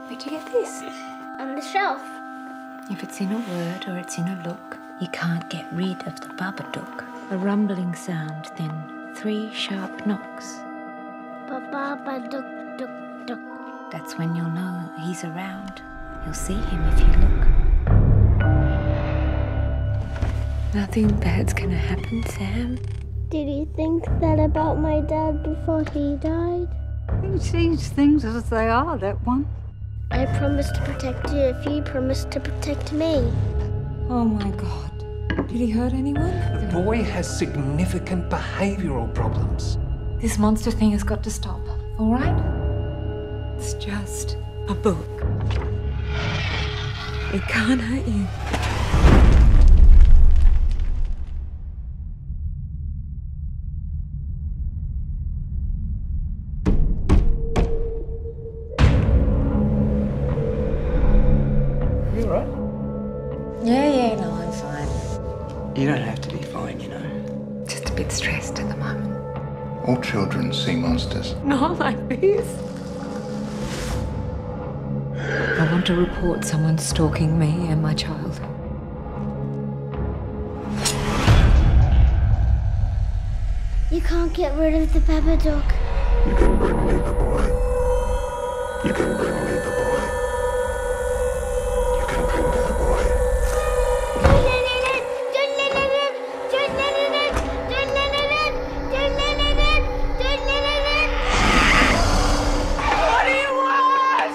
Where'd you get this? On the shelf. If it's in a word or it's in a look, you can't get rid of the Babadook. A rumbling sound, then 3 sharp knocks. Babadook, dook, dook. That's when you'll know he's around. You'll see him if you look. Nothing bad's gonna happen, Sam. Did you think that about my dad before he died? He sees things as they are, that one. I promised to protect you if you promised to protect me. Oh my God. Did he hurt anyone? The boy has significant behavioural problems. This monster thing has got to stop, all right? It's just a book. It can't hurt you. You all right? Yeah, no, I'm fine. You don't have to be fine, you know. Just a bit stressed at the moment. All children see monsters. Not like this. I want to report someone stalking me and my child. You can't get rid of the Babadook. You can bring me the boy. You can bring me the boy. You can bring me the boy. What do you want?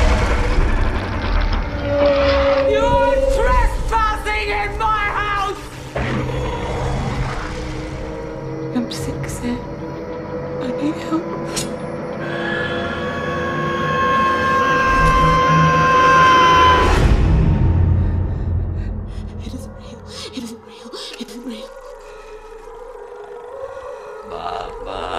You're trespassing in my house! I'm sick, Sam. I need help. It isn't real. It isn't real. It isn't real. Baba.